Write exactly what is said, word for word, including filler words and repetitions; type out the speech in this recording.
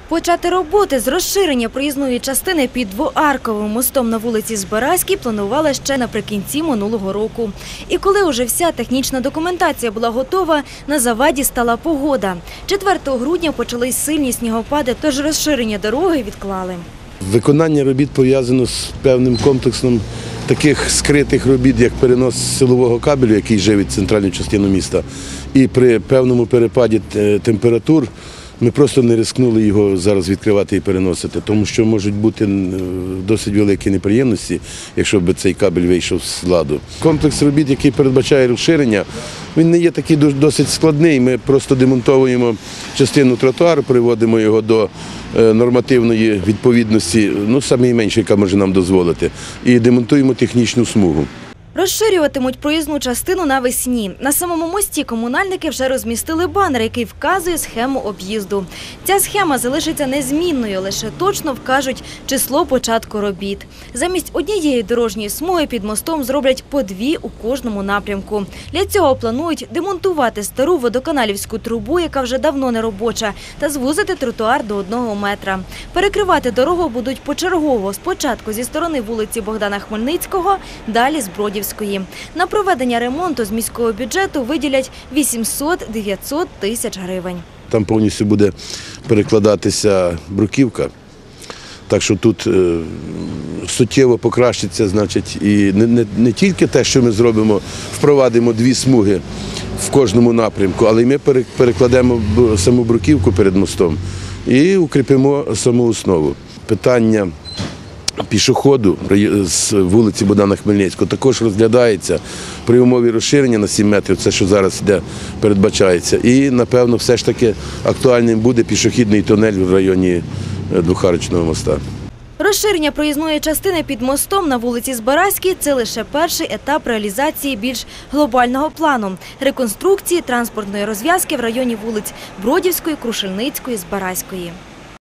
Почати роботи з розширення проїзної частини під двоарковим мостом на вулиці Збаразькій планували ще наприкінці минулого року. І коли уже вся технічна документація була готова, на заваді стала погода. четвертого грудня почались сильні снігопади, тож розширення дороги відклали. Виконання робіт пов'язано з певним комплексом таких скритих робіт, як перенос силового кабелю, який живить центральну частину міста. І при певному перепаді температур ми просто не ризикнули його зараз відкривати і переносити, тому що можуть бути досить великі неприємності, якщо б цей кабель вийшов з ладу. Комплекс робіт, який передбачає розширення, він не є такий досить складний. Ми просто демонтовуємо частину тротуару, приводимо його до нормативної відповідності, ну, найменше, яка може нам дозволити, і демонтуємо технічну смугу. Розширюватимуть проїзну частину навесні. На самому мості комунальники вже розмістили банер, який вказує схему об'їзду. Ця схема залишиться незмінною, лише точно вкажуть число початку робіт. Замість однієї дорожньої смуги під мостом зроблять по дві у кожному напрямку. Для цього планують демонтувати стару водоканалівську трубу, яка вже давно не робоча, та звузити тротуар до одного метра. Перекривати дорогу будуть почергово, спочатку зі сторони вулиці Богдана Хмельницького, далі з Бродівської. На проведення ремонту з міського бюджету виділять вісімсот-дев'ятсот тисяч гривень. Там повністю буде перекладатися бруківка, так що тут е, суттєво покращиться, значить, і не, не, не тільки те, що ми зробимо, впровадимо дві смуги в кожному напрямку, але й ми перекладемо саму бруківку перед мостом і укріпимо саму основу. Питання пішоходу з вулиці Богдана Хмельницького також розглядається при умові розширення на сім метрів, це що зараз йде, передбачається. І, напевно, все ж таки актуальним буде пішохідний тунель в районі Двохарочного моста. Розширення проїзної частини під мостом на вулиці Збаразькій – це лише перший етап реалізації більш глобального плану – реконструкції транспортної розв'язки в районі вулиць Бродівської, Крушельницької, Збаразької.